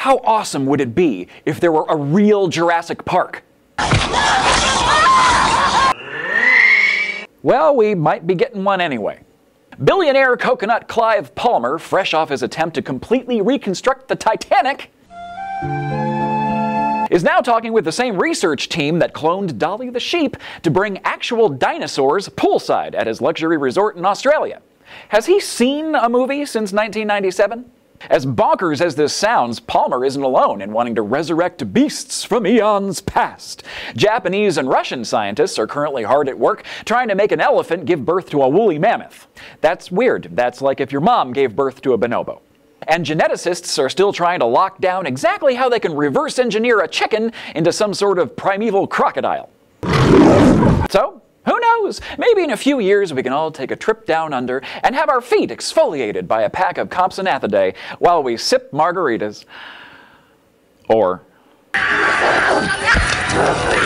How awesome would it be if there were a real Jurassic Park? Well, we might be getting one anyway. Billionaire coconut Clive Palmer, fresh off his attempt to completely reconstruct the Titanic, is now talking with the same research team that cloned Dolly the sheep to bring actual dinosaurs poolside at his luxury resort in Australia. Has he seen a movie since 1997? As bonkers as this sounds, Palmer isn't alone in wanting to resurrect beasts from eons past. Japanese and Russian scientists are currently hard at work trying to make an elephant give birth to a woolly mammoth. That's weird. That's like if your mom gave birth to a bonobo. And geneticists are still trying to lock down exactly how they can reverse engineer a chicken into some sort of primeval crocodile. So, who knows? Maybe in a few years we can all take a trip down under and have our feet exfoliated by a pack of Compsognathidea while we sip margaritas. Or...